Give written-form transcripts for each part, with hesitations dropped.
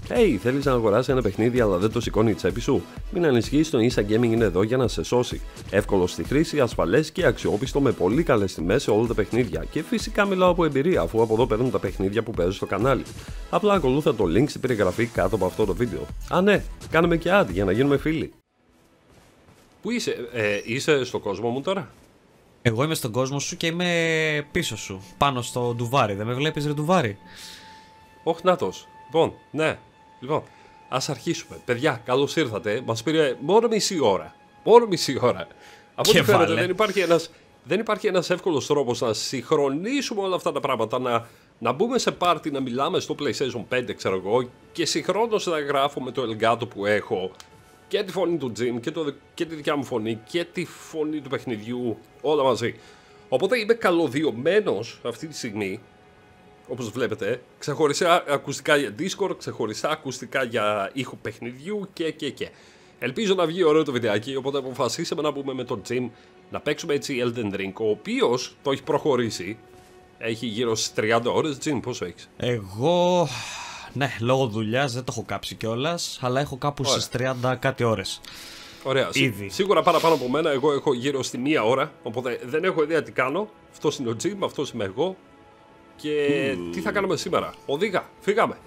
Hey, θέλεις να αγοράσεις ένα παιχνίδι αλλά δεν το σηκώνει η τσέπη σου? Μην ανησυχείς, το Insta Gaming είναι εδώ για να σε σώσει. Εύκολο στη χρήση, ασφαλές και αξιόπιστο με πολύ καλές τιμές σε όλα τα παιχνίδια. Και φυσικά μιλάω από εμπειρία, αφού από εδώ παίρνουν τα παιχνίδια που παίζω στο κανάλι. Απλά ακολούθα το link στην περιγραφή κάτω από αυτό το βίντεο. Α, ναι, κάνουμε και ad για να γίνουμε φίλοι. Πού είσαι, είσαι στον κόσμο μου τώρα? Εγώ είμαι στον κόσμο σου και είμαι πίσω σου, πάνω στο ντουβάρι. Δεν με βλέπεις, ρε ντουβάρι? Όχι, νάτος. Λοιπόν, ναι. Λοιπόν, ας αρχίσουμε. Παιδιά, καλώς ήρθατε. Μας πήρε μόνο μισή ώρα. Μόνο μισή ώρα. Από ό,τι φαίνεται δεν υπάρχει ένας εύκολος τρόπος να συγχρονίσουμε όλα αυτά τα πράγματα. Να μπούμε σε πάρτι, να μιλάμε στο PlayStation 5, ξέρω εγώ, και συγχρόνως να γράφω με το Elgato που έχω και τη φωνή του Jim και τη δικιά μου φωνή και τη φωνή του παιχνιδιού, όλα μαζί. Οπότε είμαι καλωδιωμένος αυτή τη στιγμή. Όπως βλέπετε, ξεχωριστά ακουστικά για Discord, ξεχωριστά ακουστικά για ήχο παιχνιδιού και. Ελπίζω να βγει ωραίο το βιντεάκι, οπότε αποφασίσαμε να μπούμε με τον Jim να παίξουμε έτσι Elden Ring, ο οποίος το έχει προχωρήσει. Έχει γύρω στις 30 ώρες. Jim, πόσο έχεις? Εγώ, ναι, λόγω δουλειάς δεν το έχω κάψει κιόλας, αλλά έχω κάπου στις 30 κάτι ώρες. Ωραία, σίγουρα παραπάνω από μένα. Εγώ έχω γύρω στη 1 ώρα, οπότε δεν έχω ιδέα τι κάνω. Αυτός είναι ο Jim, αυτός είμαι εγώ. Και τι θα κάνουμε σήμερα? Οδήγα, φύγαμε.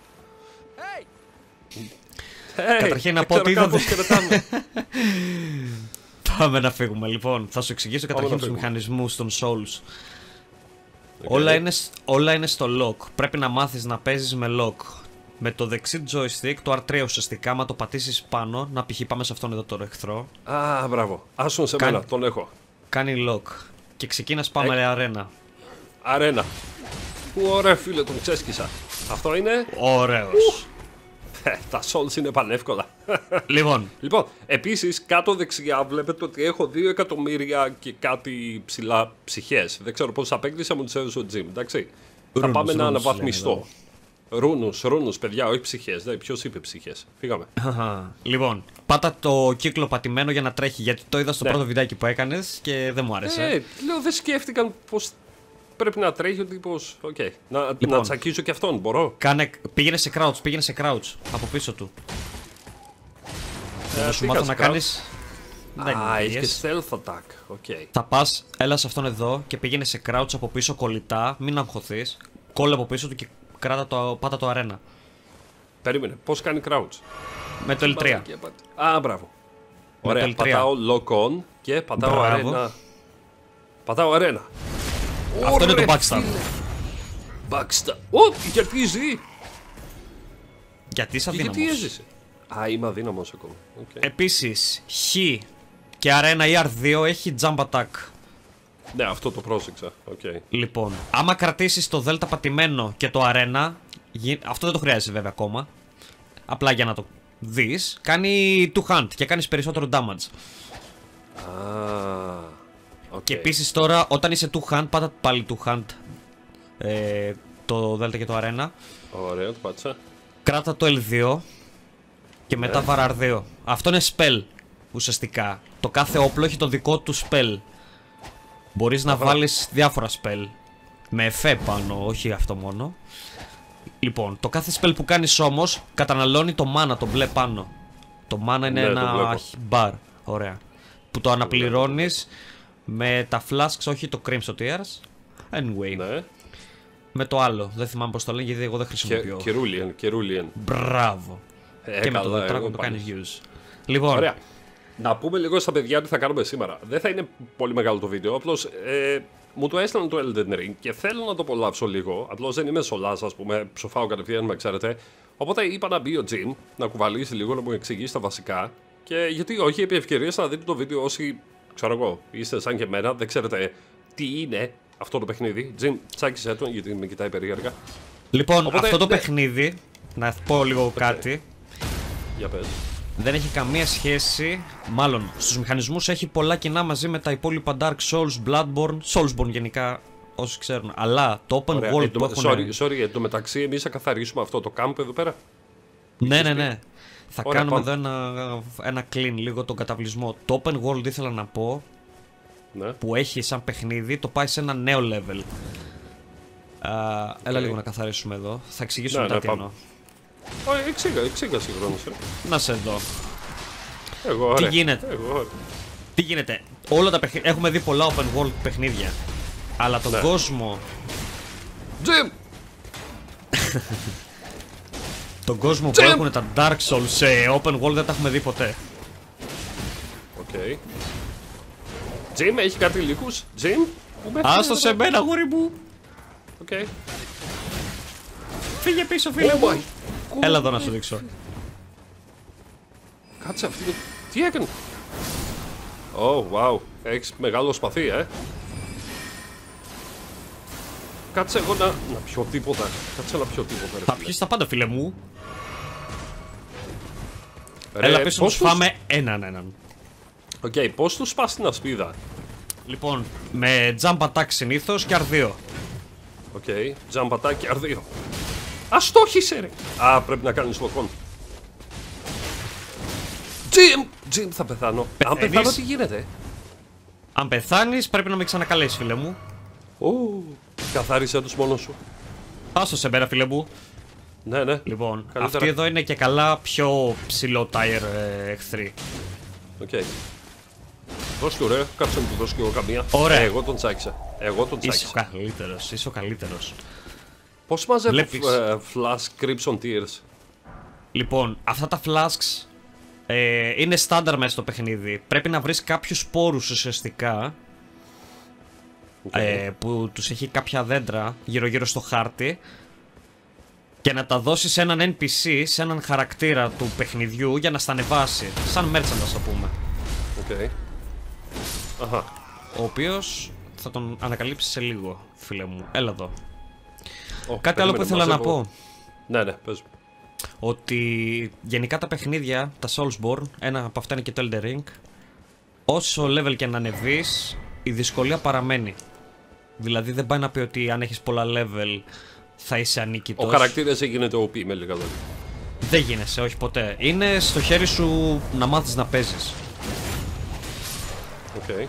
Καταρχήν να πω ότι πάμε να φύγουμε. Λοιπόν, θα σου εξηγήσω καταρχήν τους μηχανισμούς των Souls. Όλα είναι στο lock. Πρέπει να μάθεις να παίζεις με lock. Με το δεξί joystick, το R3 ουσιαστικά, άμα το πατήσεις πάνω, να π.χ. πάμε σε αυτόν εδώ τον εχθρό. Α, μπράβο. Άσον σε μένα, τον έχω. Κάνει lock. Και ξεκίνας πάμε αρένα. Αρένα. Ωραία, φίλε, τον ξέσκισα. Αυτό είναι. Ωραίος. Τα Souls είναι πανεύκολα. Λοιπόν, επίσης κάτω δεξιά βλέπετε ότι έχω 2 εκατομμύρια και κάτι ψηλά ψυχές. Δεν ξέρω πώς απέκτησα, μου τις έδωσε ο Jim, εντάξει. Θα πάμε να αναβαθμιστώ. Ρούνους, παιδιά, όχι ψυχές. Ποιος είπε ψυχές? Φύγαμε. Λοιπόν, πάτα το κύκλο πατημένο για να τρέχει, γιατί το είδα στο πρώτο βιντεάκι που έκανες και δεν μου άρεσε. Λέω, δεν σκέφτηκαν πως πρέπει να τρέχει ο τύπος. Να τσακίσω και αυτόν, μπορώ? Πήγαινε σε crouch από πίσω του. Θα σου μάθω να κάνεις. Έχει και stealth attack. Θα πας, έλα σε αυτόν εδώ και πήγαινε σε crouch από πίσω κολλητά, μην αγχωθείς. Κόλλε από πίσω του και πάτα το αρένα. Περίμενε, πώς κάνει crouch? Με το L3. Α, μπράβο. Ωραία, πατάω lock on και πατάω αρένα. Πατάω αρένα. Αυτό είναι το backstab. Κερδίζει. Γιατί είσαι αδύναμος? Γιατί έζησε? Α, είμαι αδύναμος ακόμα. Επίσης, Χ και αρένα ή R2 έχει jump attack. Ναι, αυτό το πρόσεξα. Λοιπόν, άμα κρατήσεις το δέλτα πατημένο και το αρένα, αυτό δεν το χρειάζεσαι βέβαια ακόμα, απλά για να το δεις, κάνει two hand και κάνεις περισσότερο damage. Και επίσης τώρα, όταν είσαι two hand, πάτα πάλι two hand το δέλτα και το αρένα. Ωραία, το πάτησα. Κράτα το L2 και μετά βαρά R2. Αυτό είναι spell ουσιαστικά. Το κάθε όπλο έχει το δικό του spell. Μπορείς να βάλεις διάφορα spell με εφέ πάνω, όχι αυτό μόνο. Λοιπόν, το κάθε spell που κάνεις όμως καταναλώνει το mana, το μπλε πάνω. Το mana είναι ένα bar, ωραία, που το αναπληρώνεις με τα flasks, όχι το Crimson Tears. Anyway, με το άλλο, δεν θυμάμαι πώς το λένε γιατί εγώ δεν χρησιμοποιώ. Κερούλιεν. Μπράβο. Και με το τετράγωνο το κάνεις use. Λοιπόν, ωραία. Να πούμε λίγο στα παιδιά τι θα κάνουμε σήμερα. Δεν θα είναι πολύ μεγάλο το βίντεο, απλώς μου το έστειλαν το Elden Ring και θέλω να το απολαύσω λίγο. Απλώς δεν είμαι σολάς, ας πούμε, ψοφάω κατευθείαν, με ξέρετε. Οπότε είπα να μπει ο Jim, να κουβαλήσει λίγο, να μου εξηγήσει τα βασικά. Και γιατί όχι, επί ευκαιρίας να δείτε το βίντεο όσοι, ξέρω εγώ, είστε σαν και εμένα, δεν ξέρετε τι είναι αυτό το παιχνίδι. Jim, τσάκισε τον γιατί με κοιτάει περίεργα. Λοιπόν, οπότε, αυτό το παιχνίδι, να πω λίγο κάτι. Για πες. Δεν έχει καμία σχέση, μάλλον στους μηχανισμούς έχει πολλά κοινά μαζί με τα υπόλοιπα Dark Souls, Soulsborne γενικά, όσοι ξέρουν. Αλλά το open world που έχουν... Sorry, εν τω μεταξύ εμείς θα καθαρίσουμε αυτό το camp εδώ πέρα. Ναι. Θα κάνουμε εδώ ένα clean λίγο τον καταβλισμό. Το open world ήθελα να πω, που έχει σαν παιχνίδι, το πάει σε ένα νέο level. Έλα λίγο να καθαρίσουμε εδώ, θα εξηγήσω μετά τι εννοώ. Εξήγα συγχρόνως. Να σε δω. Εγώ, Τι ωραία. γίνεται. Εγώ, Τι γίνεται. Όλα τα παιχνίδια. Έχουμε δει πολλά open world παιχνίδια. Αλλά τον Ναι. κόσμο. Jim! Τον κόσμο που Jim! έχουν τα Dark Souls σε open world δεν τα έχουμε δει ποτέ. Οκ. Jim, έχει κάτι λύκους. Jim! Άστο σε μένα, αγόρι μου. Οκ. Φύγε πίσω, φίλε Oh μου. my God. Έλα εδώ να σου δείξω. Κάτσε αυτή. Τι έκανε. Oh, wow. Έχεις μεγάλο σπαθί, Κάτσε εγώ να πιω τίποτα. Κάτσε να πιω τίποτα. ρε Θα φίλε. πιεις τα πάντα, φίλε μου. Ρε, Έλα πίσω να πώς σου τους- φάμε έναν. Οκ, πώς τους σπάς την ασπίδα. Λοιπόν, με jump attack συνήθως και R2. Οκ, τζαμπατάκι R2. Αστόχησε ρε. Α, πρέπει να κάνεις λοκόν. Jim, θα πεθάνω. Αν Πεθαίνεις. πεθάνω τι γίνεται. Αν πεθάνεις πρέπει να με ξανακαλέσεις, φίλε μου. Καθάρισε τους μόνος σου. Άστο σε μένα, φίλε μου. Ναι. Λοιπόν, Καλύτερα. αυτοί εδώ είναι και καλά πιο ψηλό tire εχθροί. Οκ. Δώσ' του ρε, κάτσε να του δώσω και εγώ καμία. Ωραία. Εγώ τον τσάκισα. Είσαι ο καλύτερος, είσαι ο καλύτερος. Πώς μαζεύω Βλέπεις. flash Crimson Tears. Λοιπόν, αυτά τα flasks είναι στάνταρ μέσα στο παιχνίδι. Πρέπει να βρεις κάποιους σπόρους ουσιαστικά που τους έχει κάποια δέντρα γύρω-γύρω στο χάρτη και να τα δώσεις σε έναν NPC, σε έναν χαρακτήρα του παιχνιδιού για να στα ανεβάσει. Σαν merchant, ας το πούμε. Οκ. Αχα. Ο οποίος θα τον ανακαλύψεις σε λίγο, φίλε μου. Έλα εδώ. Ω, Κάτι άλλο που περίμενε, ήθελα να μαζεύω. πω. Ναι, πες μου. Ότι γενικά τα παιχνίδια, τα Soulsborne, ένα από αυτά είναι και το Elden Ring, όσο level και να ανεβείς, η δυσκολία παραμένει. Δηλαδή δεν πάει να πει ότι αν έχεις πολλά level θα είσαι ανίκητος. Ο χαρακτήρας έγινε το OP με λίγα λόγια. Δεν γίνεσαι, όχι ποτέ. Είναι στο χέρι σου να μάθεις να παίζεις. Οκ.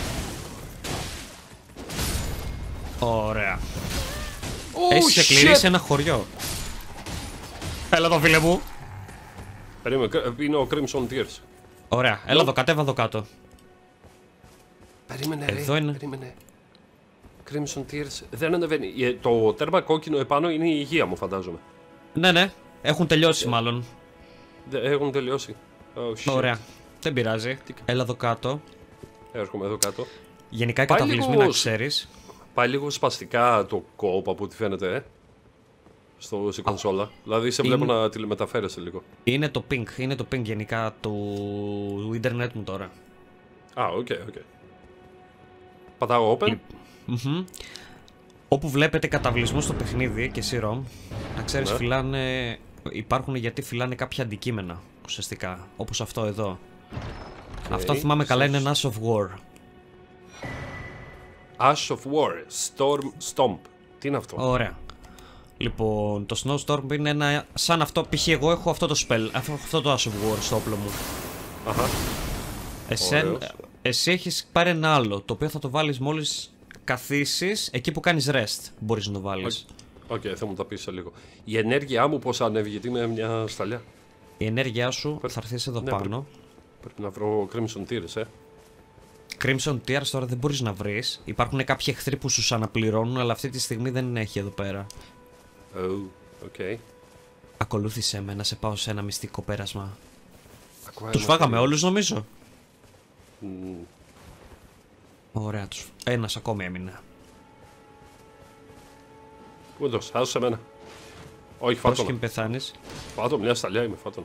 Ωραία. Oh, Έχεις εκλειρήσει shit! ένα χωριό. Έλα εδώ, φίλε μου. Περίμενε, είναι ο Crimson Tears. Ωραία, έλα εδώ, κατέβα εδώ κάτω. Περίμενε, Εδώ ρε, είναι. περίμενε. Crimson Tears δεν ανεβαίνει. Το τέρμα κόκκινο επάνω είναι η υγεία μου, φαντάζομαι. Ναι, έχουν τελειώσει μάλλον. Έχουν τελειώσει. Oh, shit. Ωραία, δεν πειράζει. Έλα εδώ κάτω. Έρχομαι εδώ κάτω. Γενικά οι Πάει καταβλισμοί λίγο να ξέρεις. Πάει λίγο σπαστικά το κόπ από ό,τι φαίνεται, στη κονσόλα. Δηλαδή σε βλέπω να τηλεμεταφέρεσαι λίγο. Είναι το ping γενικά του ίντερνετ μου τώρα. Α, οκ. Πατάω open. Μμμ. Όπου βλέπετε καταβλισμούς στο παιχνίδι και εσύ ROM, να ξέρεις Ναι. φυλάνε, υπάρχουν γιατί φυλάνε κάποια αντικείμενα ουσιαστικά, όπως αυτό εδώ. Αυτό θυμάμαι καλά είναι ένα Ash of War. Ash of War. Stomp. Τι είναι αυτό? Ωραία. Λοιπόν, το Snowstorm είναι ένα σαν αυτό, π.χ. εγώ έχω αυτό το spell, αυτό το Ash of War στο όπλο μου. Αχα. Ωραίος. Εσύ έχεις πάρει ένα άλλο, το οποίο θα το βάλεις μόλις καθίσεις, εκεί που κάνεις rest μπορείς να το βάλεις. Οκ, θα μου τα πεις σε λίγο. Η ενέργειά μου πώς ανέβει, γιατί είναι μια σταλιά. Η ενέργειά σου θα έρθεις εδώ Ναι, πάνω. Πρέπει να βρω Crimson Tears, Crimson Tears τώρα δεν μπορείς να βρεις. Υπάρχουν κάποιοι εχθροί που σου αναπληρώνουν, αλλά αυτή τη στιγμή δεν έχει εδώ πέρα. Oh, οκ. Ακολούθησέ με να σε πάω σε ένα μυστικό πέρασμα. Acquire Τους φάγαμε material. όλους νομίζω. Μμμ. Ωραία, ένας ακόμη έμεινε. Πού είναι το, άσε εμένα. Όχι, Πώς και φάτονα. μην πεθάνεις. Φάτονα, μια σταλιά είμαι, φάτονα.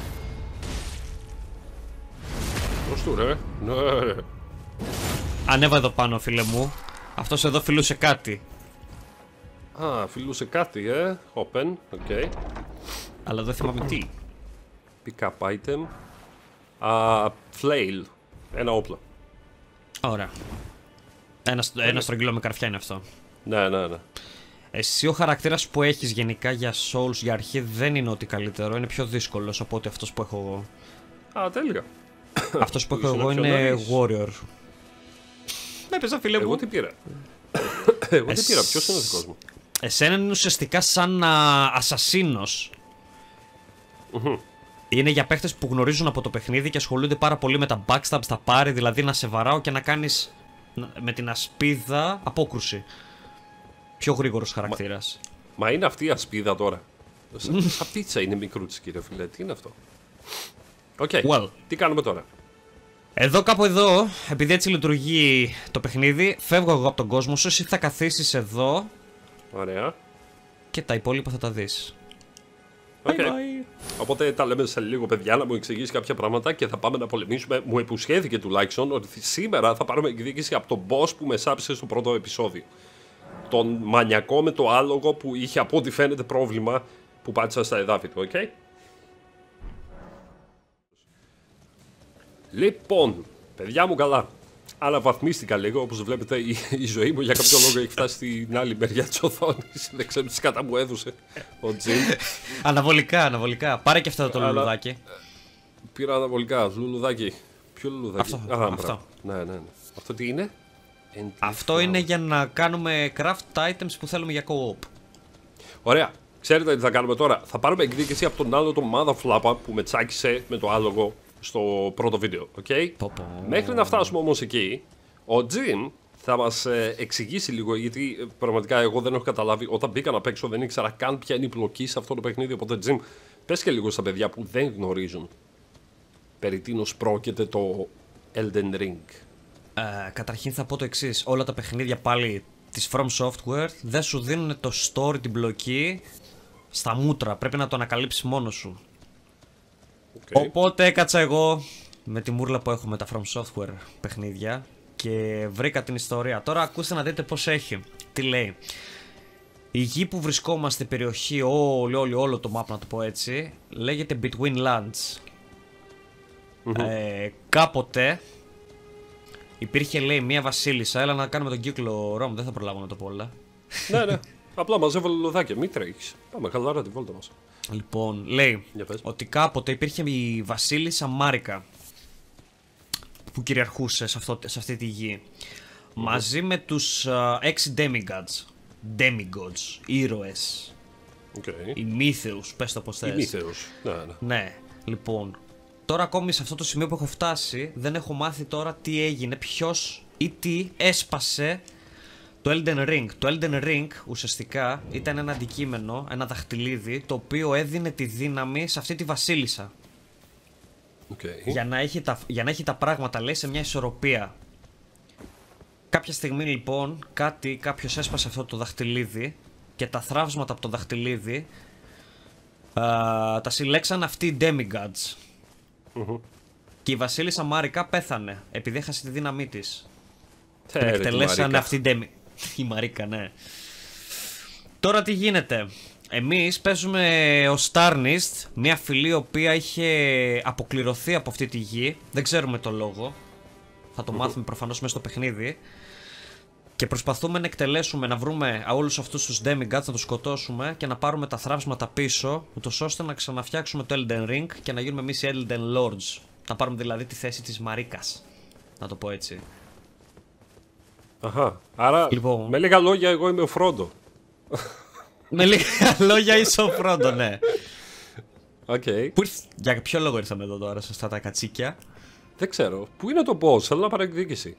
Πώς του ρε, ναι ρε. Ανέβα εδώ πάνω, φίλε μου. Αυτός εδώ φιλούσε κάτι. Α, φιλούσε κάτι, Open, οκ. Αλλά δεν θυμάμαι τι. Pick up item. Flail. Ένα όπλο. Ωραία. Ένα στρογγυλό με καρφιά είναι αυτό. Ναι. Εσύ ο χαρακτήρας που έχεις γενικά για Souls για αρχή δεν είναι ότι καλύτερο, είναι πιο δύσκολος από ότι αυτός που έχω εγώ. Α, τέλεια. Αυτός που έχω Ήσουν εγώ πιο είναι νωρίς. Warrior. Με έπαιζα, φίλε μου. Εγώ τι πήρα. Ποιος είναι ο δικός μου? Εσένα είναι ουσιαστικά σαν ασασίνος. Είναι για παίχτες που γνωρίζουν από το παιχνίδι και ασχολούνται πάρα πολύ με τα backstabs, τα πάρει, δηλαδή να σε βαράω και να κάνεις με την ασπίδα απόκρουση. Πιο γρήγορος χαρακτήρας. Μα είναι αυτή η ασπίδα τώρα. Σαν πίτσα είναι μικρούτσι, κύριε φίλε. Τι είναι αυτό? Οκ. Τι κάνουμε τώρα? Εδώ κάπου εδώ, επειδή έτσι λειτουργεί το παιχνίδι, φεύγω εγώ από τον κόσμο σου, εσύ θα καθίσεις εδώ. Ωραία. Και τα υπόλοιπα θα τα δεις. Okay. Bye. Οπότε τα λέμε σε λίγο, παιδιά, να μου εξηγήσει κάποια πράγματα και θα πάμε να πολεμήσουμε. Μου υποσχέθηκε τουλάχιστον ότι σήμερα θα πάρουμε εκδίκηση από τον boss που με σάψε στο πρώτο επεισόδιο. Τον μανιακό με το άλογο που είχε από ό,τι φαίνεται πρόβλημα που πάτησα στα εδάφη του, ok? Λοιπόν, παιδιά μου καλά. Αναβαθμίστηκα λίγο, όπως βλέπετε η ζωή μου για κάποιο λόγο έχει φτάσει στην άλλη μεριά της οθόνης. Δεν ξέρω τι σκάτα μου έδωσε ο Τζιμ. Αναβολικά. Πάρε και αυτό το λουλουδάκι. Πήρα αναβολικά, λουλουδάκι. Ποιο λουλουδάκι? Αυτό. Ναι. Αυτό τι είναι? Αυτό είναι για να κάνουμε craft items που θέλουμε για co-op. Ωραία. Ξέρετε τι θα κάνουμε τώρα? Θα πάρουμε εκδίκηση από τον άλλο τον Motherflapper που με τσάκισε με το άλογο στο πρώτο βίντεο, ok? Μέχρι να φτάσουμε όμως εκεί, ο Jim θα μας εξηγήσει λίγο, γιατί πραγματικά εγώ δεν έχω καταλάβει, όταν μπήκα να παίξω δεν ήξερα καν ποια είναι η πλοκή σε αυτό το παιχνίδι, οπότε Jim, πες και λίγο στα παιδιά που δεν γνωρίζουν περί τίνος πρόκειται το Elden Ring. Καταρχήν θα πω το εξής, όλα τα παιχνίδια πάλι της From Software δεν σου δίνουν το story, την πλοκή στα μούτρα, πρέπει να το ανακαλύψεις μόνος σου. Okay. Οπότε έκατσα εγώ με τη μούρλα που έχω με τα From Software παιχνίδια και βρήκα την ιστορία. Τώρα ακούστε να δείτε πώς έχει. Τι λέει? Η γη που βρισκόμαστε, η περιοχή, όλο το map να το πω έτσι, λέγεται Between Lands. Κάποτε υπήρχε, λέει, μια βασίλισσα. Έλα να κάνουμε τον κύκλο Ρώμ, δεν θα προλάβω να το πω όλα. Ναι. Απλά μαζεύω λουλουδάκια, μην τρέχεις. Πάμε χαλαρά τη βόλτα μας. Λοιπόν, λέει ότι κάποτε υπήρχε η βασίλισσα Μάρικα που κυριαρχούσε σε αυτή τη γη μαζί με τους 6 demigods, ήρωες, οι μύθεους, πες το πως θες. Οι μύθεους, ναι. Λοιπόν, τώρα ακόμη σε αυτό το σημείο που έχω φτάσει δεν έχω μάθει τώρα τι έγινε, ποιος ή τι έσπασε το Elden Ring. Το Elden Ring ουσιαστικά ήταν ένα αντικείμενο, ένα δαχτυλίδι, το οποίο έδινε τη δύναμη σε αυτή τη βασίλισσα. Για να έχει τα πράγματα, λέει, σε μια ισορροπία. Κάποια στιγμή λοιπόν κάποιος έσπασε αυτό το δαχτυλίδι και τα θραύσματα από το δαχτυλίδι τα συλλέξαν αυτοί οι demigods. Και η βασίλισσα Μάρικα πέθανε επειδή έχασε τη δύναμή της. Την εκτελέσανε αυτή η Μαρίκα, ναι. Τώρα τι γίνεται? Εμείς παίζουμε ο Starnist, μια φυλή η οποία είχε αποκληρωθεί από αυτή τη γη. Δεν ξέρουμε το λόγο. Θα το μάθουμε προφανώς μέσα στο παιχνίδι. Και προσπαθούμε να εκτελέσουμε, να βρούμε όλους αυτούς τους demigods, να τους σκοτώσουμε και να πάρουμε τα θραύσματα πίσω, ούτως ώστε να ξαναφτιάξουμε το Elden Ring και να γίνουμε εμείς οι Elden Lords. Να πάρουμε δηλαδή τη θέση της Μαρίκας, να το πω έτσι. Αχα, άρα λοιπόν, με λίγα λόγια εγώ είμαι ο Φρόντο. Με λίγα λόγια είσαι ο Φρόντο, ναι. Okay. Για ποιο λόγο ήρθαμε εδώ τώρα, σωστά τα κατσίκια? Δεν ξέρω. Πού είναι το boss, θέλω να πάρω εκδίκηση.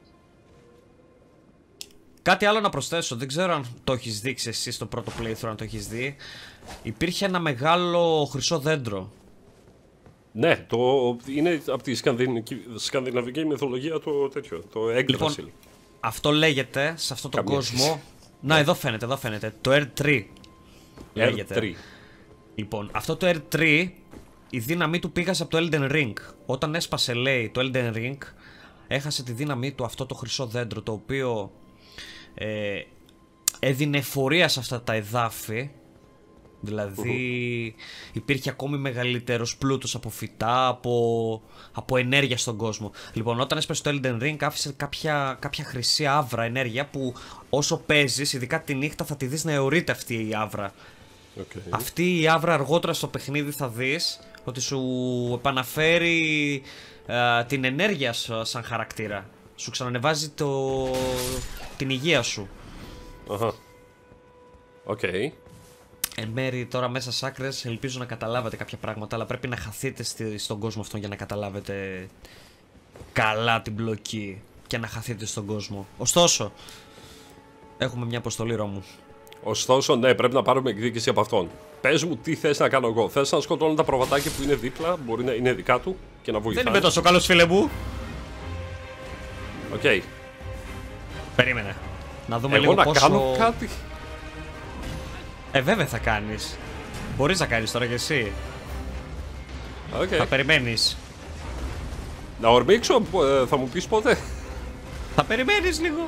Κάτι άλλο να προσθέσω, δεν ξέρω αν το έχεις δείξει εσύ στο πρώτο playthrough, αν το έχεις δει. Υπήρχε ένα μεγάλο χρυσό δέντρο. Ναι, είναι από τη σκανδιναβική μυθολογία το τέτοιο, το Yggdrasil. Λοιπόν, αυτό λέγεται σε αυτόν τον κόσμο. Να, εδώ φαίνεται. Το R3 λέγεται. R3. Λοιπόν, αυτό το R3, η δύναμή του πήγασε από το Elden Ring. Όταν έσπασε, λέει, το Elden Ring, έχασε τη δύναμή του αυτό το χρυσό δέντρο, το οποίο έδινε εφορία σε αυτά τα εδάφη. Δηλαδή υπήρχε ακόμη μεγαλύτερος πλούτος από φυτά, από ενέργεια στον κόσμο. Λοιπόν, όταν έσπασε το Elden Ring άφησε κάποια χρυσή άβρα ενέργεια που όσο παίζεις, ειδικά τη νύχτα, θα τη δεις να αιωρείται αυτή η άβρα. Αυτή η άβρα αργότερα στο παιχνίδι θα δεις ότι σου επαναφέρει την ενέργεια σαν χαρακτήρα. Σου ξανανεβάζει την υγεία σου. Οκ. εν μέρει τώρα μέσα σ' άκρες ελπίζω να καταλάβετε κάποια πράγματα, αλλά πρέπει να χαθείτε στον κόσμο αυτό για να καταλάβετε καλά την μπλοκή και να χαθείτε στον κόσμο. Ωστόσο, έχουμε μια αποστολή, Ρώμου. Ωστόσο, ναι, πρέπει να πάρουμε εκδίκηση από αυτόν. Πες μου τι θες να κάνω εγώ. Θες να σκοτώνω τα προβατάκια που είναι δίπλα, μπορεί να είναι δικά του και να βοηθάνε. Δεν είμαι τόσο καλός, φίλε μου. Οκ. Περίμενε. Να δούμε Εγώ λίγο να πόσο... κάνω κάτι. Βέβαια θα κάνεις. Μπορείς να κάνεις τώρα κι εσύ. Okay. Θα περιμένεις. Να ορμήξω, θα μου πεις πότε. Θα περιμένεις λίγο.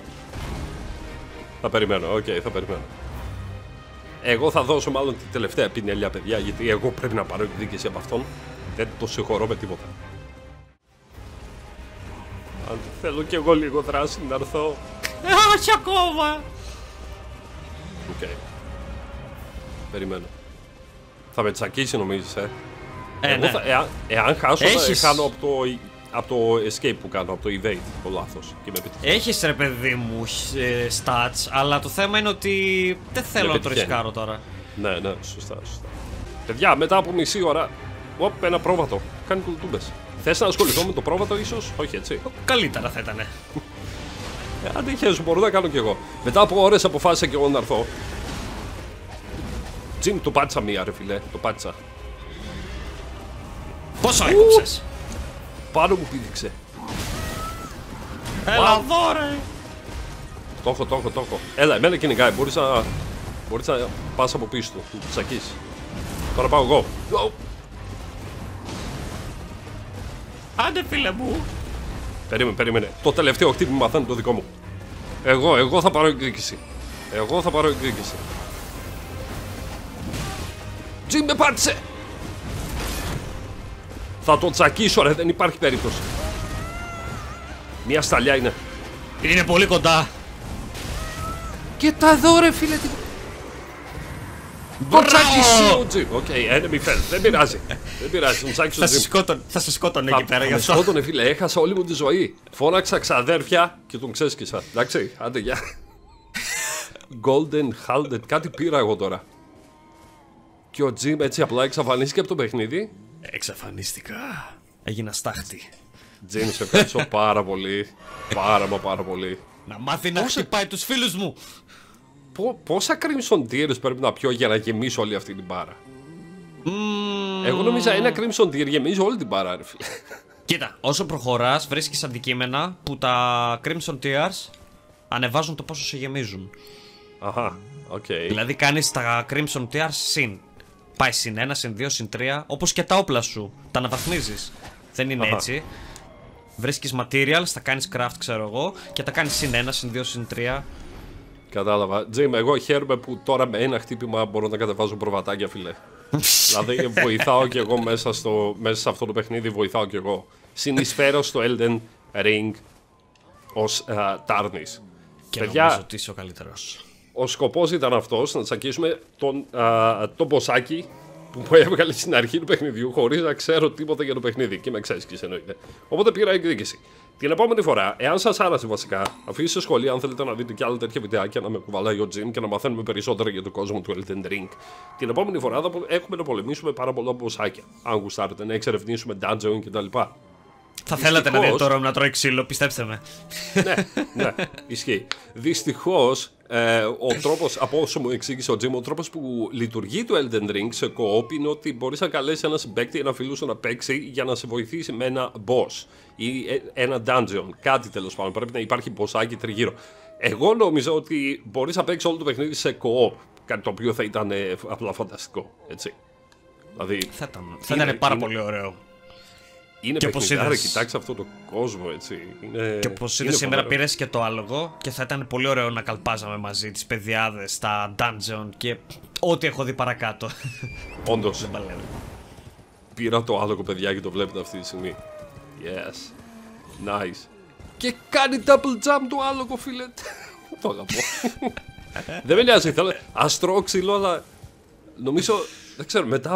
Θα περιμένω, οκ, θα περιμένω. Εγώ θα δώσω μάλλον την τελευταία πινελιά, παιδιά, γιατί εγώ πρέπει να πάρω εκδίκηση από αυτόν. Δεν το συγχωρώ με τίποτα. Αν θέλω κι εγώ λίγο δράση να έρθω. Όχι ακόμα. Οκ. Περιμένω. Θα με τσακίσει νομίζεις, Εγώ ναι. εάν χάσω Έχεις... θα χάνω από το escape που κάνω, από το evade, το λάθος. Και με επιτυχία. Έχεις ρε παιδί μου stats, αλλά το θέμα είναι ότι δεν θέλω να το ρισκάρω τώρα. Ναι, σωστά. Παιδιά, μετά από μισή ώρα, ένα πρόβατο. Κάνει κουλτούμπες. Θες να ασχοληθώ με το πρόβατο ίσως, όχι έτσι. Καλύτερα θα ήτανε. Αν δεν χαίρεσαι, μπορώ να κάνω κι εγώ. Μετά από ώρες αποφάσισα κι εγώ να έρθω. Τζιμ, το πάτησα μία ρε φίλε, το πάτησα. Πόσο έκοψες? Πάνω μου πήδηξε. Έλα εδώ ρε. Το έχω. Έλα, εμένα κυνηγάει, μπορείς να πας από πίσω του, του τσακίσεις. Τώρα πάω εγώ. Go. Άντε φίλε μου. Περίμενε. Το τελευταίο χτύπημα θα είναι το δικό μου. Εγώ θα πάρω εκδίκηση. Τζιμ, με πάτησε! Θα το τσακίσω ρε, δεν υπάρχει περίπτωση. Μια σταλιά είναι. Είναι πολύ κοντά. Και τα δω ρε φίλε. Το τσάκισε ο Τζιμ. Οκ, enemy fell. Δεν πειράζει. Τον τσάκισε ο Τζιμ. Θα σε σκότωνε εκεί πέρα γι' αυτό. Σκότωνε φίλε, έχασα όλη μου τη ζωή. Φώναξα ξαδέρφια και τον ξέσκισα. Εντάξει, άντε γεια. Golden Halden, κάτι πήρα εγώ τώρα. Και ο Τζιμ έτσι απλά εξαφανίστηκε από το παιχνίδι. Εξαφανίστηκα. Έγινα στάχτη. Τζιμ, σε ευχαριστώ πάρα πολύ. Πάρα πολύ. Να μάθει να χτυπάει τους φίλους μου. Πόσα Crimson Tears πρέπει να πιω για να γεμίσω όλη αυτή την μπάρα? Εγώ νόμιζα ένα Crimson Tear γεμίζει όλη την μπάρα ρε φίλε. Κοίτα, όσο προχωράς βρίσκεις αντικείμενα που τα Crimson Tears ανεβάζουν το πόσο σε γεμίζουν. Αχα, οκ. Δηλαδή κάνεις τα Crimson Tears συν. Πάει συν 1, συν 2, συν 3, όπως και τα όπλα σου. Τα αναβαθμίζεις. Δεν είναι έτσι. Βρίσκεις materials, τα κάνεις craft ξέρω εγώ και τα κάνεις συν 1, συν 2, συν 3. Κατάλαβα. Τζιμ, εγώ χαίρομαι που τώρα με ένα χτύπημα μπορώ να κατεβάζω προβατάκια, φίλε. Δηλαδή βοηθάω κι εγώ μέσα σε αυτό το παιχνίδι, βοηθάω κι εγώ. Συνεισφέρω στο Elden Ring ως Τάρνης. Και παιδιά, νομίζω ότι είσαι ο καλύτερος. Ο σκοπός ήταν αυτός, να τσακίσουμε τον μποσάκι που μου έβγαλε στην αρχή του παιχνιδιού χωρίς να ξέρω τίποτα για το παιχνίδι. Και με ξέσκησε εννοείται. Οπότε πήρα εκδίκηση. Την επόμενη φορά, εάν σας άρεσε βασικά, αφήστε σχόλια αν θέλετε να δείτε κι άλλα τέτοια βιντεάκια να με κουβαλάει ο Jim και να μαθαίνουμε περισσότερα για τον κόσμο του Elden Ring. Την επόμενη φορά θα έχουμε να πολεμήσουμε πάρα πολλά μποσάκια. Αν γουστάρετε, να εξερευνήσουμε dungeon κτλ. Θα θέλατε να δείτε τώρα να τρώει ξύλο, πιστέψτε με. Ναι, ισχύει. Δυστυχώς, ο τρόπος, από όσο μου εξήγησε ο Jim, ο τρόπος που λειτουργεί το Elden Ring σε co-op είναι ότι μπορείς να καλέσεις ένα συμπαίκτη, ένα φίλο σου να παίξει για να σε βοηθήσει με ένα boss ή ένα dungeon. Κάτι τέλος πάντων. Πρέπει να υπάρχει bossάκι τριγύρω. Εγώ νόμιζα ότι μπορείς να παίξεις όλο το παιχνίδι σε co-op. Κάτι το οποίο θα ήταν απλά φανταστικό. Έτσι. Δηλαδή, θα ήταν πάρα πολύ ωραίο. Είναι παιχνιδάρα, κοιτάξτε αυτό το κόσμο, έτσι. Και όπως είδες σήμερα πήρες και το άλογο και θα ήταν πολύ ωραίο να καλπάζαμε μαζί τις παιδιάδες, τα dungeon και ό,τι έχω δει παρακάτω. Όντως. Πήρα το άλογο, παιδιά, και το βλέπετε αυτή τη στιγμή. Yes. Nice. Και κάνει double jump το άλογο, φίλε. Το αγαπώ. Δεν με νοιάζει, θέλω αστρό ξύλο, αλλά νομίζω, δεν ξέρω, μετά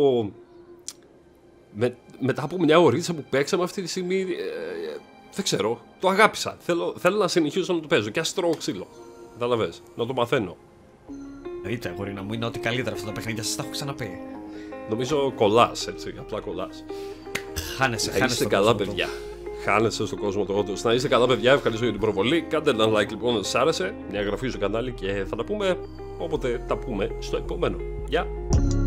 από μια ωρίτσα που παίξαμε αυτή τη στιγμή, δεν ξέρω, το αγάπησα. Θέλω να συνεχίσω να το παίζω και αστρό ξύλο. Καταλαβες, να το μαθαίνω. Είτε αγορίνα μου, είναι ό,τι καλύτερα αυτά τα παιχνίδια, σας τα έχω ξαναπεί. Νομίζω κολλάς, έτσι, απλά κολλάς. Χάνεσαι, να είστε καλά, παιδιά. Χάνεσαι στον κόσμο του όντως. Να είστε καλά, παιδιά. Ευχαριστώ για την προβολή. Κάντε ένα like λοιπόν αν σας άρεσε. Μια εγγραφή στο κανάλι και θα τα πούμε όποτε τα πούμε στο επόμενο. Γεια!